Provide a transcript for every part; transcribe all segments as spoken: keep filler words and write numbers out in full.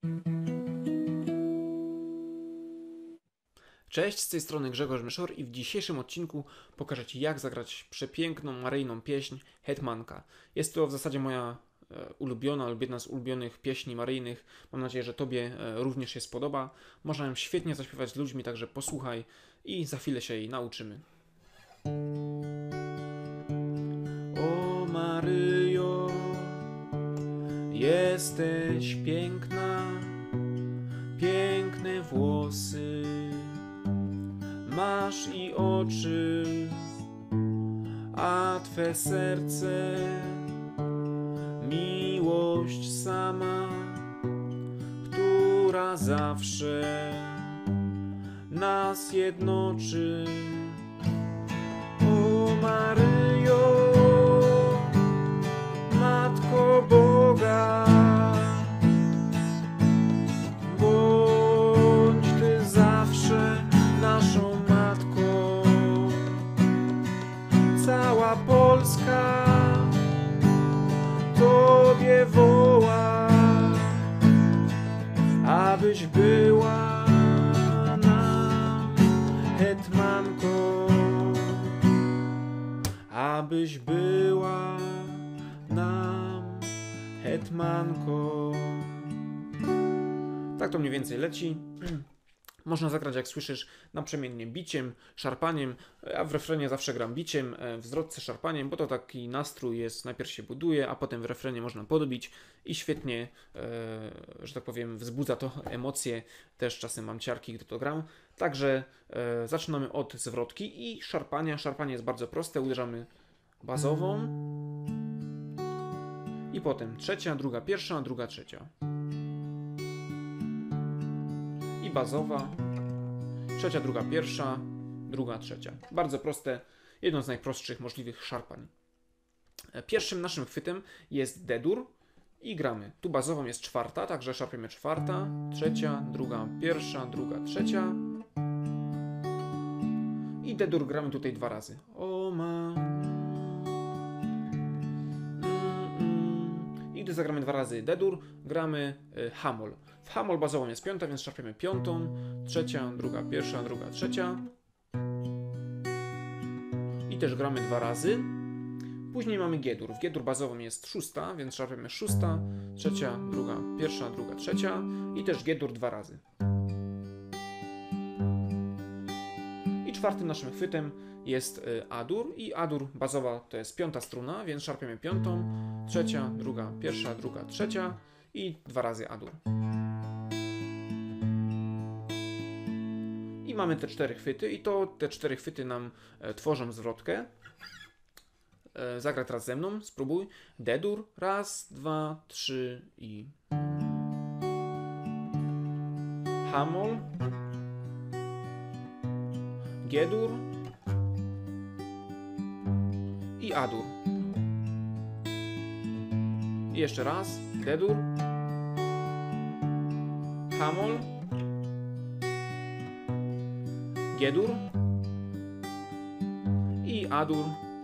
Cześć, z tej strony Grzegorz Myszor i w dzisiejszym odcinku pokażę Ci, jak zagrać przepiękną maryjną pieśń Hetmanka. Jest to w zasadzie moja e, ulubiona lub jedna z ulubionych pieśni maryjnych. Mam nadzieję, że Tobie e, również się spodoba. Można ją świetnie zaśpiewać z ludźmi, także posłuchaj i za chwilę się jej nauczymy. O Maryjo, jesteś piękna, piękne włosy masz i oczy, a Twe serce miłość sama, która zawsze nas jednoczy. O Maryjo, Matko Boga, bądź Ty zawsze naszą Matką. Cała Polska Tobie woła, abyś była nam hetmanką, abyś była nam hetmanką. Tak to mniej więcej leci. Można zagrać, jak słyszysz, naprzemiennie biciem, szarpaniem. Ja w refrenie zawsze gram biciem, w zwrotce szarpaniem, bo to taki nastrój jest, najpierw się buduje, a potem w refrenie można podbić i świetnie, e, że tak powiem, wzbudza to emocje. Też czasem mam ciarki, gdy to gram. Także e, zaczynamy od zwrotki i szarpania. Szarpanie jest bardzo proste, uderzamy bazową i potem trzecia, druga, pierwsza, druga, trzecia. I bazowa, trzecia, druga, pierwsza, druga, trzecia. Bardzo proste, jedno z najprostszych możliwych szarpań. Pierwszym naszym chwytem jest D-dur i gramy. Tu bazową jest czwarta, także szarpiemy czwarta, trzecia, druga, pierwsza, druga, trzecia. I D-dur gramy tutaj dwa razy. O ma. I gdy zagramy dwa razy D-dur, gramy y, hamol. W hamol bazową jest piąta, więc szarpiemy piątą, trzecia, druga, pierwsza, druga, trzecia. I też gramy dwa razy. Później mamy G-dur. W G-dur bazową jest szósta, więc szarpiemy szósta, trzecia, druga, pierwsza, druga, trzecia. I też G-dur dwa razy. I czwartym naszym chwytem jest A-dur. I A-dur bazowa to jest piąta struna, więc szarpiemy piątą, trzecia, druga, pierwsza, druga, trzecia. I dwa razy A-dur. I mamy te cztery chwyty i to te cztery chwyty nam e, tworzą zwrotkę. E, zagraj teraz ze mną, spróbuj. D-dur, raz, dwa, trzy i... Hamol. G-dur. I A-dur. I jeszcze raz. D-dur. Hamol. G-dur i A-dur.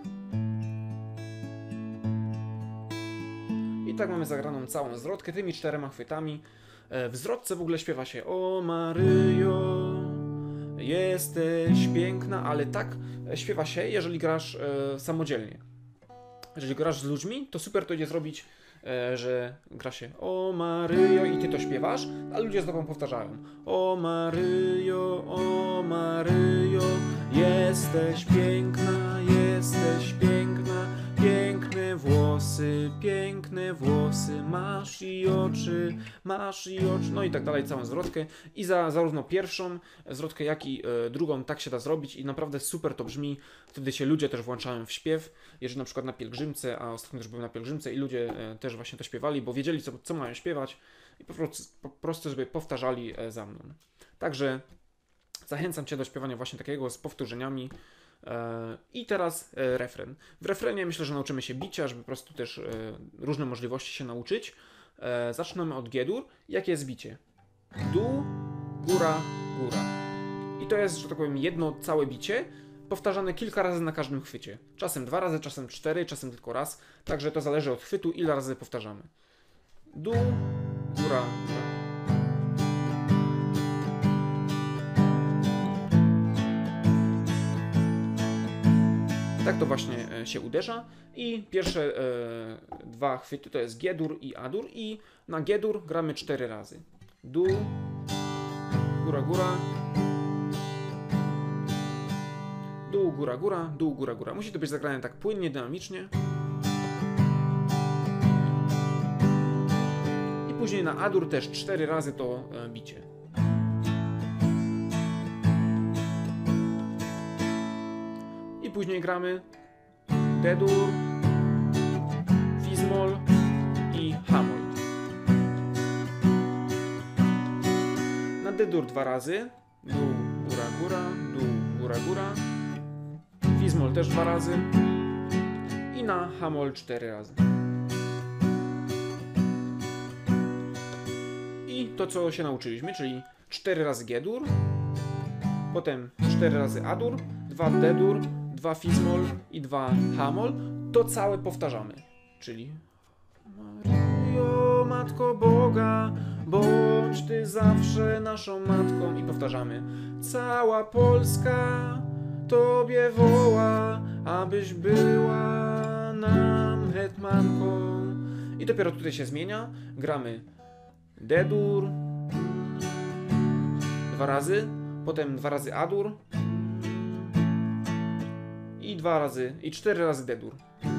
I tak mamy zagraną całą zwrotkę tymi czterema chwytami. W zwrotce w ogóle śpiewa się O Maryjo, jesteś piękna, ale tak śpiewa się, jeżeli grasz e, samodzielnie. Jeżeli grasz z ludźmi, to super to idzie zrobić, e, że gra się O Maryjo i ty to śpiewasz, a ludzie z tobą powtarzają O Maryjo, o Maryjo, jesteś piękna, jesteś piękna, piękne włosy, piękne włosy, masz i oczy, masz i oczy, no i tak dalej, całą zwrotkę. I za zarówno pierwszą zwrotkę, jak i e, drugą tak się da zrobić i naprawdę super to brzmi. Wtedy się ludzie też włączają w śpiew, jeżeli na przykład na pielgrzymce, a ostatnio też byłem na pielgrzymce i ludzie e, też właśnie to śpiewali, bo wiedzieli co, co mają śpiewać i po prostu, po prostu sobie powtarzali e, za mną. Także zachęcam Cię do śpiewania właśnie takiego z powtórzeniami. I teraz refren. W refrenie myślę, że nauczymy się bicia, żeby po prostu też różne możliwości się nauczyć. Zaczynamy od G-dur. Jakie jest bicie? Dół, góra, góra. I to jest, że tak powiem, jedno całe bicie, powtarzane kilka razy na każdym chwycie. Czasem dwa razy, czasem cztery, czasem tylko raz. Także to zależy od chwytu, ile razy powtarzamy. Dół, góra, góra. Tak to właśnie się uderza i pierwsze e, dwa chwyty to jest G-dur i A-dur i na G-dur gramy cztery razy. Dół, góra, góra, dół, góra, góra, dół, góra, góra. Musi to być zagrane tak płynnie, dynamicznie. I później na A-dur też cztery razy to e, bicie. I później gramy D-dur, Fizmol i Hamol. Na D-dur dwa razy, dół, góra, góra, dół, góra, góra, Fizmol też dwa razy i na Hamol cztery razy. I to, co się nauczyliśmy, czyli cztery razy G-dur, potem cztery razy A-dur, dwa D-dur, dwa Fizmol i dwa Hamol, to całe powtarzamy. Czyli Maryjo, Matko Boga, bądź Ty zawsze naszą Matką. I powtarzamy. Cała Polska Tobie woła, abyś była nam hetmanką. I dopiero tutaj się zmienia. Gramy D-dur dwa razy, potem dwa razy A-dur i dwa razy, i cztery razy D-dur.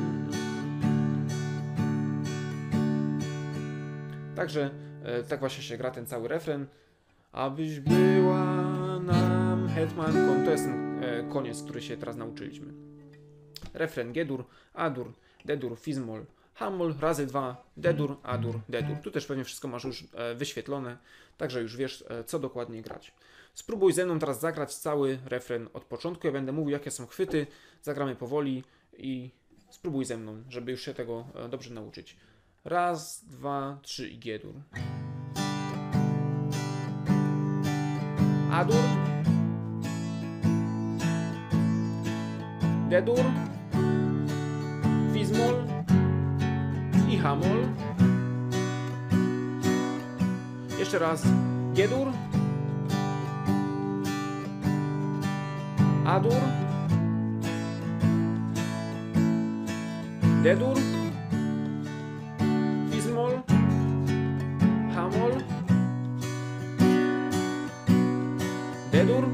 Także e, tak właśnie się gra ten cały refren. Abyś była nam hetmanką. To jest ten e, koniec, który się teraz nauczyliśmy. Refren G-dur, A-dur, D-dur, Fizmol, Hamol, razy dwa, D-dur, A-dur, D-dur. Tu też pewnie wszystko masz już e, wyświetlone, także już wiesz, e, co dokładnie grać. Spróbuj ze mną teraz zagrać cały refren od początku. Ja będę mówił, jakie są chwyty, zagramy powoli i spróbuj ze mną, żeby już się tego e, dobrze nauczyć. Raz, dwa, trzy i G-dur. A-dur, D-dur, Fizmol i Hamol. Jeszcze raz G-dur, A-dur, D-dur, Fizmol, Hamol, D-dur,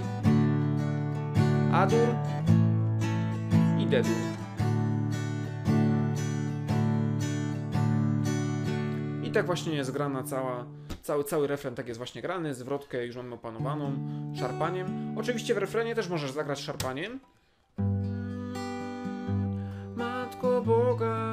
A-dur i D-dur. I tak właśnie jest grana cała, cały, cały refren, tak jest właśnie grany, zwrotkę już mamy opanowaną, szarpaniem. Oczywiście w refrenie też możesz zagrać szarpaniem. Matko Boga,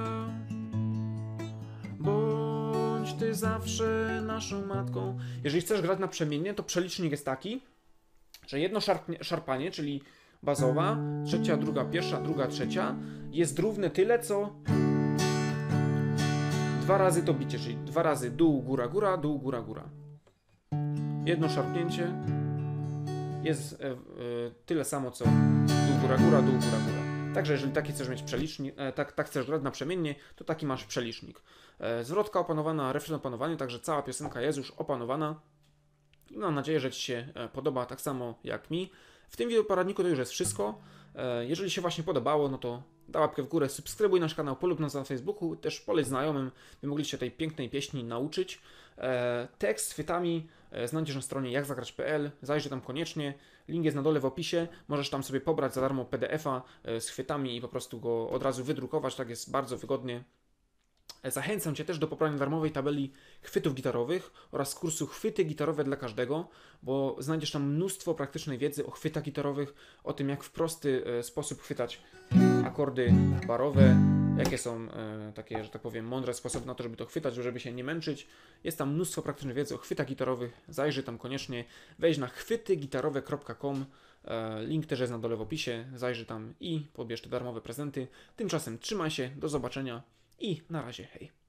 bądź Ty zawsze naszą Matką. Jeżeli chcesz grać naprzemiennie, to przelicznik jest taki, że jedno szarpnie, szarpanie, czyli bazowa, trzecia, druga, pierwsza, druga, trzecia, jest równe tyle, co dwa razy to bicie, czyli dwa razy dół, góra, góra, dół, góra, góra. Jedno szarpnięcie jest e, e, tyle samo, co dół, góra, góra, dół, góra, góra. Także jeżeli taki chcesz mieć przelicznik, e, tak, tak chcesz grać naprzemiennie, to taki masz przelicznik. E, zwrotka opanowana, refren opanowany, także cała piosenka jest już opanowana. I mam nadzieję, że Ci się podoba tak samo jak mi. W tym wideoporadniku to już jest wszystko. Jeżeli się właśnie podobało, no to daj łapkę w górę, subskrybuj nasz kanał, polub nas na Facebooku, też poleć znajomym, by mogli się tej pięknej pieśni nauczyć. Tekst z chwytami znajdziesz na stronie jak zagrać kropka p l, zajrzyj tam koniecznie, link jest na dole w opisie, możesz tam sobie pobrać za darmo P D F a z chwytami i po prostu go od razu wydrukować, tak jest bardzo wygodnie. Zachęcam Cię też do pobrania darmowej tabeli chwytów gitarowych oraz kursu Chwyty gitarowe dla każdego, bo znajdziesz tam mnóstwo praktycznej wiedzy o chwytach gitarowych, o tym jak w prosty sposób chwytać akordy barowe, jakie są e, takie, że tak powiem, mądre sposoby na to, żeby to chwytać, żeby się nie męczyć. Jest tam mnóstwo praktycznej wiedzy o chwytach gitarowych, zajrzyj tam koniecznie, wejdź na chwyty gitarowe kropka com, e, link też jest na dole w opisie, zajrzyj tam i pobierz te darmowe prezenty. Tymczasem trzymaj się, do zobaczenia i na razie, hej.